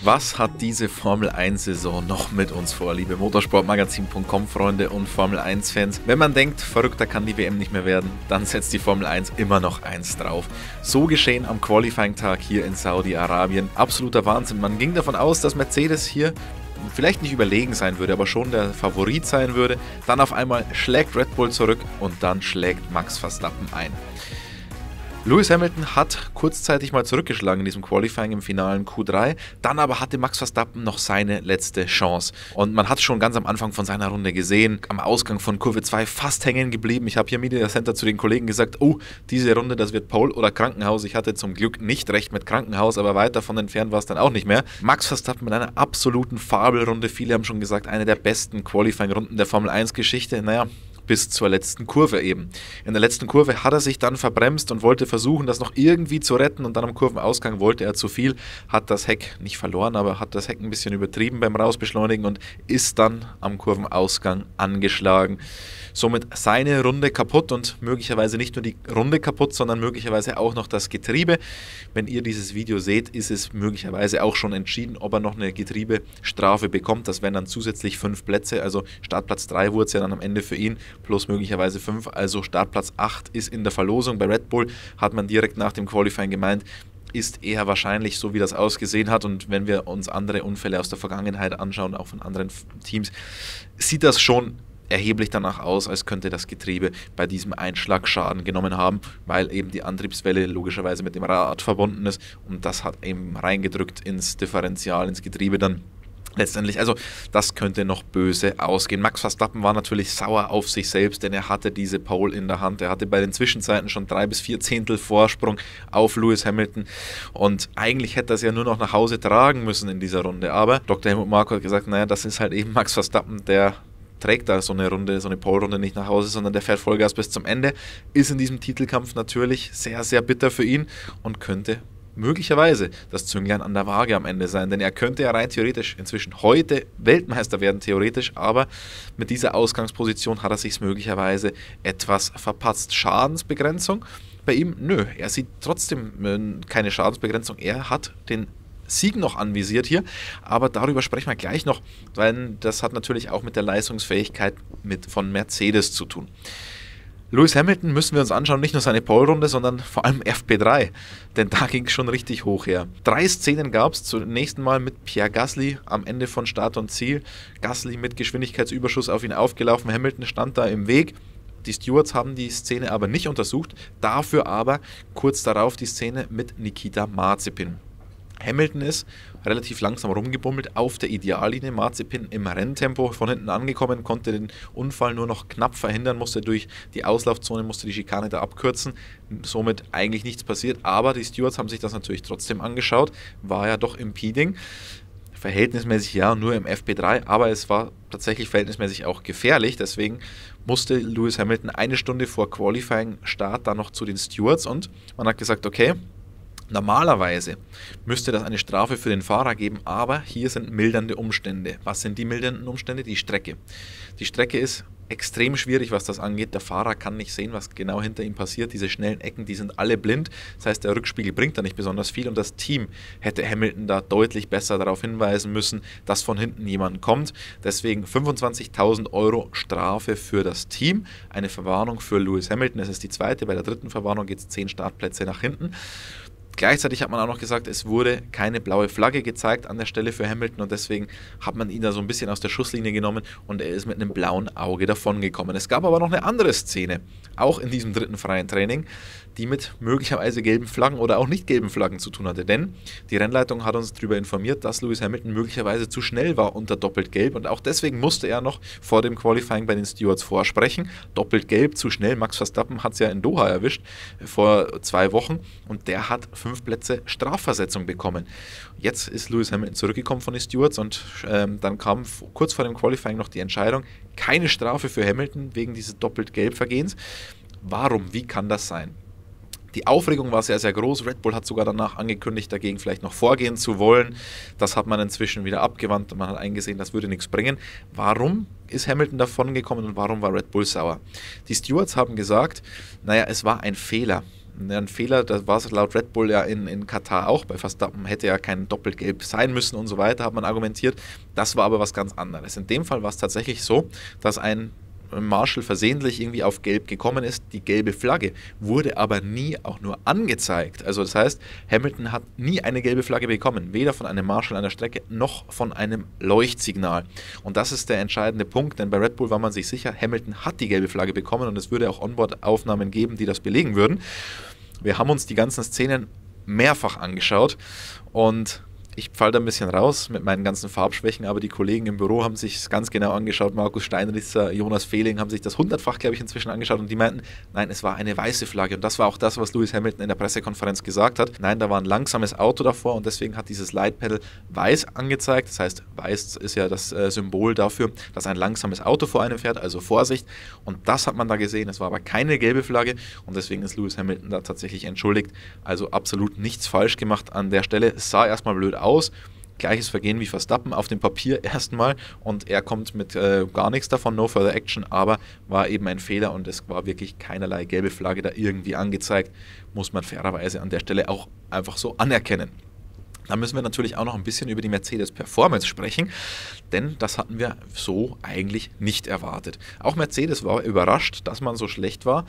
Was hat diese Formel-1-Saison noch mit uns vor, liebe Motorsportmagazin.com-Freunde und Formel-1-Fans? Wenn man denkt, verrückter kann die WM nicht mehr werden, dann setzt die Formel 1 immer noch eins drauf. So geschehen am Qualifying-Tag hier in Saudi-Arabien. Absoluter Wahnsinn. Man ging davon aus, dass Mercedes hier vielleicht nicht überlegen sein würde, aber schon der Favorit sein würde. Dann auf einmal schlägt Red Bull zurück und dann schlägt Max Verstappen ein. Lewis Hamilton hat kurzzeitig mal zurückgeschlagen in diesem Qualifying im finalen Q3, dann aber hatte Max Verstappen noch seine letzte Chance. Und man hat schon ganz am Anfang von seiner Runde gesehen, am Ausgang von Kurve 2 fast hängen geblieben. Ich habe hier im Media Center zu den Kollegen gesagt, oh, diese Runde, das wird Pole oder Krankenhaus. Ich hatte zum Glück nicht recht mit Krankenhaus, aber weit davon entfernt war es dann auch nicht mehr. Max Verstappen mit einer absoluten Fabelrunde. Viele haben schon gesagt, eine der besten Qualifying-Runden der Formel 1-Geschichte. Naja, bis zur letzten Kurve eben. In der letzten Kurve hat er sich dann verbremst und wollte versuchen, das noch irgendwie zu retten und dann am Kurvenausgang wollte er zu viel, hat das Heck nicht verloren, aber hat das Heck ein bisschen übertrieben beim Rausbeschleunigen und ist dann am Kurvenausgang angeschlagen. Somit seine Runde kaputt und möglicherweise nicht nur die Runde kaputt, sondern möglicherweise auch noch das Getriebe. Wenn ihr dieses Video seht, ist es möglicherweise auch schon entschieden, ob er noch eine Getriebestrafe bekommt. Das wären dann zusätzlich 5 Plätze, also Startplatz 3 wurde es ja dann am Ende für ihn, plus möglicherweise 5, also Startplatz 8 ist in der Verlosung. Bei Red Bull hat man direkt nach dem Qualifying gemeint, ist eher wahrscheinlich, so wie das ausgesehen hat. Und wenn wir uns andere Unfälle aus der Vergangenheit anschauen, auch von anderen Teams, sieht das schon erheblich danach aus, als könnte das Getriebe bei diesem Einschlag Schaden genommen haben, weil eben die Antriebswelle logischerweise mit dem Rad verbunden ist und das hat eben reingedrückt ins Differential, ins Getriebe dann letztendlich. Also das könnte noch böse ausgehen. Max Verstappen war natürlich sauer auf sich selbst, denn er hatte diese Pole in der Hand. Er hatte bei den Zwischenzeiten schon 3 bis 4 Zehntel Vorsprung auf Lewis Hamilton und eigentlich hätte er es ja nur noch nach Hause tragen müssen in dieser Runde. Aber Dr. Helmut Marko hat gesagt, naja, das ist halt eben Max Verstappen, der trägt da so eine Runde, so eine Pole-Runde nicht nach Hause, sondern der fährt Vollgas bis zum Ende. Ist in diesem Titelkampf natürlich sehr, sehr bitter für ihn und könnte möglicherweise das Zünglein an der Waage am Ende sein, denn er könnte ja rein theoretisch inzwischen heute Weltmeister werden, theoretisch, aber mit dieser Ausgangsposition hat er sich möglicherweise etwas verpatzt. Schadensbegrenzung bei ihm? Nö, er sieht trotzdem keine Schadensbegrenzung, er hat den Sieg noch anvisiert hier, aber darüber sprechen wir gleich noch, weil das hat natürlich auch mit der Leistungsfähigkeit von Mercedes zu tun. Lewis Hamilton müssen wir uns anschauen, nicht nur seine Pole-Runde, sondern vor allem FP3, denn da ging es schon richtig hoch her. 3 Szenen gab es, zunächst mal mit Pierre Gasly am Ende von Start und Ziel. Gasly mit Geschwindigkeitsüberschuss auf ihn aufgelaufen, Hamilton stand da im Weg. Die Stewards haben die Szene aber nicht untersucht, dafür aber kurz darauf die Szene mit Nikita Mazepin. Hamilton ist relativ langsam rumgebummelt auf der Ideallinie, Mazepin im Renntempo von hinten angekommen, konnte den Unfall nur noch knapp verhindern, musste durch die Auslaufzone, musste die Schikane da abkürzen, somit eigentlich nichts passiert, aber die Stewards haben sich das natürlich trotzdem angeschaut, war ja doch impeding, verhältnismäßig ja, nur im FP3, aber es war tatsächlich verhältnismäßig auch gefährlich, deswegen musste Lewis Hamilton 1 Stunde vor Qualifying-Start dann noch zu den Stewards und man hat gesagt, okay, normalerweise müsste das eine Strafe für den Fahrer geben, aber hier sind mildernde Umstände. Was sind die mildernden Umstände? Die Strecke. Die Strecke ist extrem schwierig, was das angeht. Der Fahrer kann nicht sehen, was genau hinter ihm passiert. Diese schnellen Ecken, die sind alle blind. Das heißt, der Rückspiegel bringt da nicht besonders viel und das Team hätte Hamilton da deutlich besser darauf hinweisen müssen, dass von hinten jemand kommt. Deswegen 25.000 € Strafe für das Team. Eine Verwarnung für Lewis Hamilton. Das ist die zweite. Bei der dritten Verwarnung geht es 10 Startplätze nach hinten. Gleichzeitig hat man auch noch gesagt, es wurde keine blaue Flagge gezeigt an der Stelle für Hamilton und deswegen hat man ihn da so ein bisschen aus der Schusslinie genommen und er ist mit einem blauen Auge davongekommen. Es gab aber noch eine andere Szene, auch in diesem dritten freien Training, die mit möglicherweise gelben Flaggen oder auch nicht gelben Flaggen zu tun hatte, denn die Rennleitung hat uns darüber informiert, dass Lewis Hamilton möglicherweise zu schnell war unter doppelt gelb und auch deswegen musste er noch vor dem Qualifying bei den Stewards vorsprechen. Doppelt gelb, zu schnell, Max Verstappen hat es ja in Doha erwischt vor 2 Wochen und der hat 5 Plätze Strafversetzung bekommen. Jetzt ist Lewis Hamilton zurückgekommen von den Stewards und dann kam kurz vor dem Qualifying noch die Entscheidung, keine Strafe für Hamilton wegen dieses Doppelt-Gelb-Vergehens. Warum? Wie kann das sein? Die Aufregung war sehr, sehr groß. Red Bull hat sogar danach angekündigt, dagegen vielleicht noch vorgehen zu wollen. Das hat man inzwischen wieder abgewandt und man hat eingesehen, das würde nichts bringen. Warum ist Hamilton davon gekommen und warum war Red Bull sauer? Die Stewards haben gesagt, naja, es war ein Fehler. ein Fehler, das war es laut Red Bull ja in Katar auch, bei Verstappen hätte ja kein Doppelgelb sein müssen und so weiter, hat man argumentiert. Das war aber was ganz anderes. In dem Fall war es tatsächlich so, dass ein Marshall versehentlich irgendwie auf Gelb gekommen ist. Die gelbe Flagge wurde aber nie auch nur angezeigt. Also das heißt, Hamilton hat nie eine gelbe Flagge bekommen, weder von einem Marshall an der Strecke noch von einem Leuchtsignal. Und das ist der entscheidende Punkt, denn bei Red Bull war man sich sicher, Hamilton hat die gelbe Flagge bekommen und es würde auch Onboard-Aufnahmen geben, die das belegen würden. Wir haben uns die ganzen Szenen mehrfach angeschaut und ich falle da ein bisschen raus mit meinen ganzen Farbschwächen, aber die Kollegen im Büro haben sich es ganz genau angeschaut. Markus Steinrisser, Jonas Fehling haben sich das 100-fach, glaube ich, inzwischen angeschaut und die meinten, nein, es war eine weiße Flagge. Und das war auch das, was Lewis Hamilton in der Pressekonferenz gesagt hat. Nein, da war ein langsames Auto davor und deswegen hat dieses Lightpanel weiß angezeigt. Das heißt, weiß ist ja das Symbol dafür, dass ein langsames Auto vor einem fährt, also Vorsicht. Und das hat man da gesehen. Es war aber keine gelbe Flagge und deswegen ist Lewis Hamilton da tatsächlich entschuldigt. Also absolut nichts falsch gemacht an der Stelle. Es sah erstmal blöd aus. Gleiches Vergehen wie Verstappen auf dem Papier erstmal und er kommt mit gar nichts davon, no further action, aber war eben ein Fehler und es war wirklich keinerlei gelbe Flagge da irgendwie angezeigt, muss man fairerweise an der Stelle auch einfach so anerkennen. Dann müssen wir natürlich auch noch ein bisschen über die Mercedes Performance sprechen, denn das hatten wir so eigentlich nicht erwartet. Auch Mercedes war überrascht, dass man so schlecht war.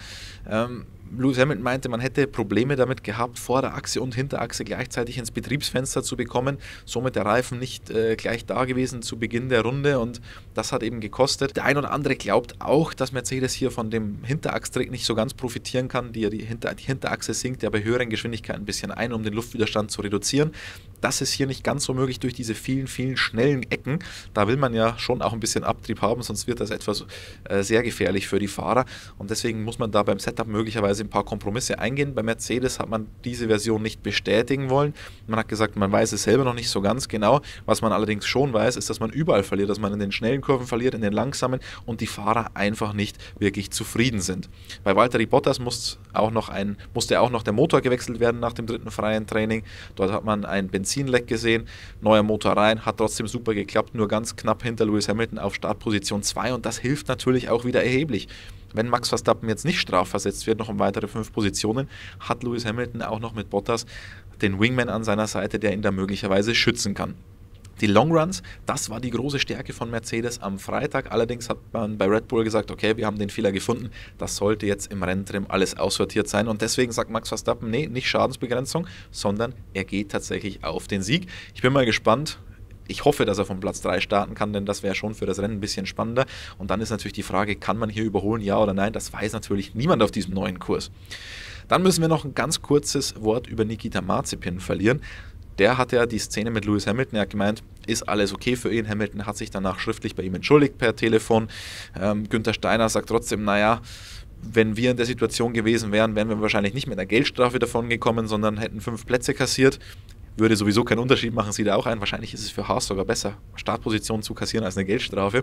Lewis Hamilton meinte, man hätte Probleme damit gehabt, Vorderachse und Hinterachse gleichzeitig ins Betriebsfenster zu bekommen, somit der Reifen nicht gleich da gewesen zu Beginn der Runde und das hat eben gekostet. Der ein oder andere glaubt auch, dass Mercedes hier von dem Hinterachstrick nicht so ganz profitieren kann. Die Hinterachse sinkt ja bei höheren Geschwindigkeiten ein bisschen ein, um den Luftwiderstand zu reduzieren. Das ist hier nicht ganz so möglich durch diese vielen, vielen schnellen Ecken. Da will man ja schon auch ein bisschen Abtrieb haben, sonst wird das etwas sehr gefährlich für die Fahrer. Und deswegen muss man da beim Setup möglicherweise ein paar Kompromisse eingehen. Bei Mercedes hat man diese Version nicht bestätigen wollen. Man hat gesagt, man weiß es selber noch nicht so ganz genau. Was man allerdings schon weiß, ist, dass man überall verliert, dass man in den schnellen Kurven verliert, in den langsamen und die Fahrer einfach nicht wirklich zufrieden sind. Bei Valtteri Bottas musste auch noch der Motor gewechselt werden nach dem dritten freien Training. Dort hat man ein Benzinleck gesehen, neuer Motor rein, hat trotzdem super geklappt, nur ganz knapp hinter Lewis Hamilton auf Startposition 2 und das hilft natürlich auch wieder erheblich. Wenn Max Verstappen jetzt nicht strafversetzt wird, noch um weitere 5 Positionen, hat Lewis Hamilton auch noch mit Bottas den Wingman an seiner Seite, der ihn da möglicherweise schützen kann. Die Longruns, das war die große Stärke von Mercedes am Freitag. Allerdings hat man bei Red Bull gesagt, okay, wir haben den Fehler gefunden. Das sollte jetzt im Renntrim alles aussortiert sein. Und deswegen sagt Max Verstappen, nee, nicht Schadensbegrenzung, sondern er geht tatsächlich auf den Sieg. Ich bin mal gespannt. Ich hoffe, dass er von Platz 3 starten kann, denn das wäre schon für das Rennen ein bisschen spannender. Und dann ist natürlich die Frage, kann man hier überholen, ja oder nein? Das weiß natürlich niemand auf diesem neuen Kurs. Dann müssen wir noch ein ganz kurzes Wort über Nikita Mazepin verlieren. Der hat ja die Szene mit Lewis Hamilton, er hat gemeint, ist alles okay für ihn. Hamilton hat sich danach schriftlich bei ihm entschuldigt per Telefon. Günther Steiner sagt trotzdem, naja, wenn wir in der Situation gewesen wären, wären wir wahrscheinlich nicht mit einer Geldstrafe davon gekommen, sondern hätten 5 Plätze kassiert. Würde sowieso keinen Unterschied machen, sieht er auch ein. Wahrscheinlich ist es für Haas sogar besser, Startpositionen zu kassieren als eine Geldstrafe.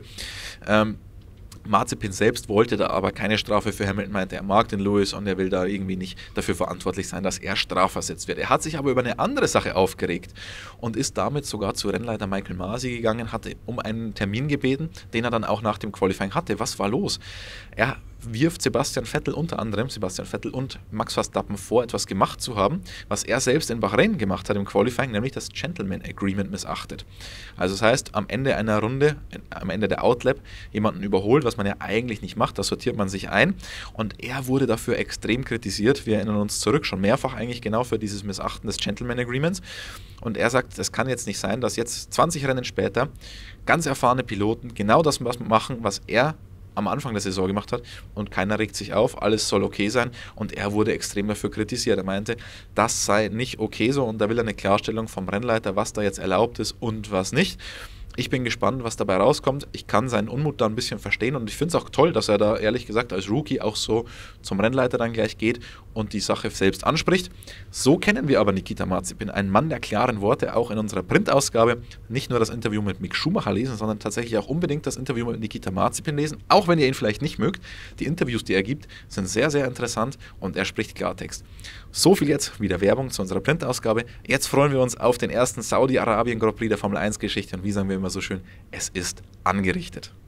Mazepin selbst wollte da aber keine Strafe für Hamilton, meinte, er mag den Lewis und er will da irgendwie nicht dafür verantwortlich sein, dass er strafversetzt wird. Er hat sich aber über eine andere Sache aufgeregt und ist damit sogar zu Rennleiter Michael Masi gegangen, hatte um einen Termin gebeten, den er dann auch nach dem Qualifying hatte. Was war los? Er wirft Sebastian Vettel und Max Verstappen vor, etwas gemacht zu haben, was er selbst in Bahrain gemacht hat im Qualifying, nämlich das Gentleman Agreement missachtet. Also das heißt, am Ende einer Runde, am Ende der Outlap, jemanden überholt, was man ja eigentlich nicht macht, da sortiert man sich ein und er wurde dafür extrem kritisiert. Wir erinnern uns zurück, schon mehrfach eigentlich genau für dieses Missachten des Gentleman Agreements und er sagt, es kann jetzt nicht sein, dass jetzt 20 Rennen später ganz erfahrene Piloten genau das machen, was er am Anfang der Saison gemacht hat und keiner regt sich auf, alles soll okay sein und er wurde extrem dafür kritisiert. Er meinte, das sei nicht okay so und da will er eine Klarstellung vom Rennleiter, was da jetzt erlaubt ist und was nicht. Ich bin gespannt, was dabei rauskommt. Ich kann seinen Unmut da ein bisschen verstehen und ich finde es auch toll, dass er da ehrlich gesagt als Rookie auch so zum Rennleiter dann gleich geht und die Sache selbst anspricht. So kennen wir aber Nikita Mazepin, ein Mann der klaren Worte, auch in unserer Printausgabe. Nicht nur das Interview mit Mick Schumacher lesen, sondern tatsächlich auch unbedingt das Interview mit Nikita Mazepin lesen, auch wenn ihr ihn vielleicht nicht mögt. Die Interviews, die er gibt, sind sehr, sehr interessant und er spricht Klartext. So viel jetzt wieder Werbung zu unserer Printausgabe. Jetzt freuen wir uns auf den ersten Saudi-Arabien Grand Prix der Formel 1 Geschichte und wie sagen wir immer so schön, es ist angerichtet.